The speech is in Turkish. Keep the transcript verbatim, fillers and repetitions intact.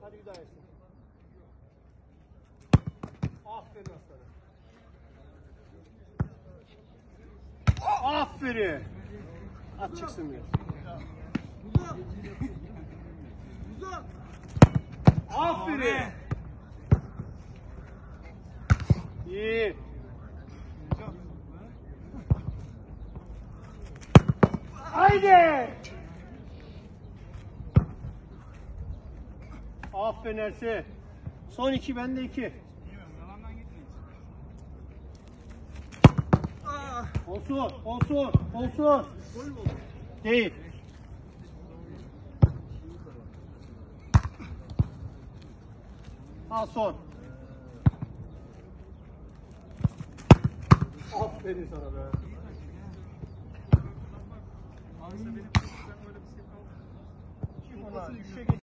Hadi bir daha yesin. Aferin aslanım. Aferin. At çıksın biraz. Uzun. Uzun. Aferin. İyi. Haydi. Aferin Ersin. Son iki, bende iki. Olsun, olsun, olsun. Değil. Al son. Aferin sana be. Kim ona? Üçe geç.